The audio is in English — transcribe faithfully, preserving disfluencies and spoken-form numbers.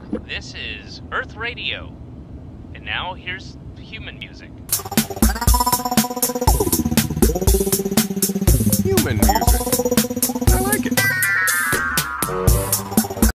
This is Earth Radio. And now here's human music.